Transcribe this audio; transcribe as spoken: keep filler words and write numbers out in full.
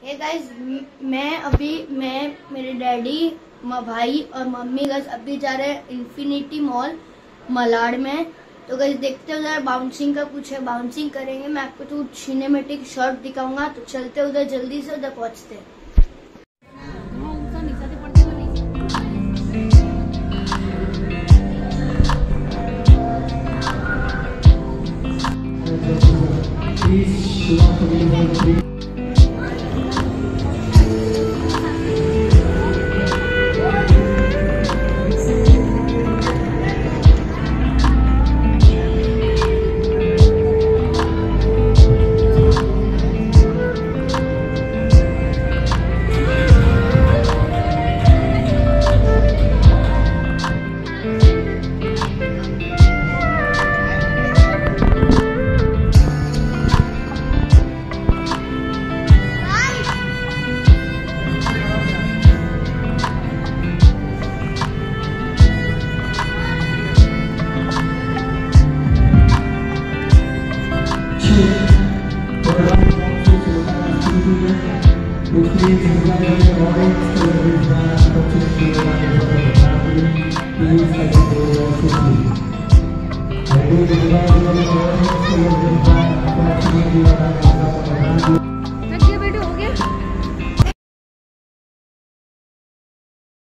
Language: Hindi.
हे गाइस, मैं अभी मैं मेरे डैडी, माँ भाई और मम्मी गाइस अभी जा रहे हैं इन्फिनिटी मॉल मलाड में। तो गाइस देखते हो उधर बाउंसिंग का कुछ है, बाउंसिंग करेंगे। मैं आपको तो सिनेमेटिक शॉट दिखाऊंगा, तो चलते उधर जल्दी से उधर पहुंचते हैं। I